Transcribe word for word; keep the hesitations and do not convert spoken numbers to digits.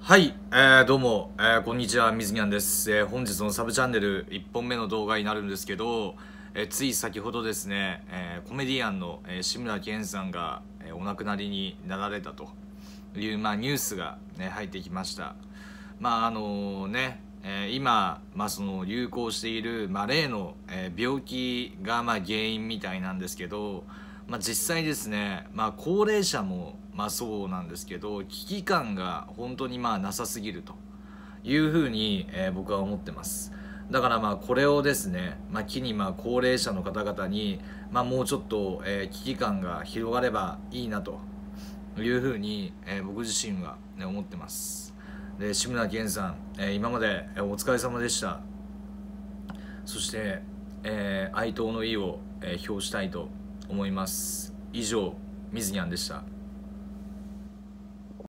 はい、えー、どうも、えー、こんにちは、みずにゃんです、えー、本日のサブチャンネルいっぽんめの動画になるんですけど、えー、つい先ほどですね、えー、コメディアンの、えー、志村けんさんが、えー、お亡くなりになられたという、まあ、ニュースが、ね、入ってきました。まああのね、えー今、まあ、その流行している、まあ、例の、えー病気が、まあ、原因みたいなんですけど、まあ、実際ですね、まあ、高齢者も、まあ、そうなんですけど、危機感が本当にまあなさすぎるというふうに、えー僕は思ってます。だからまあこれをですね、まあ、機にまあ高齢者の方々に、まあ、もうちょっと、えー危機感が広がればいいなというふうに、えー僕自身は、ね、思ってます。で、志村けんさん、えー今まで、えーお疲れ様でした。そして、えー哀悼の意を、えー表したいと思います。以上、みずにゃんでした。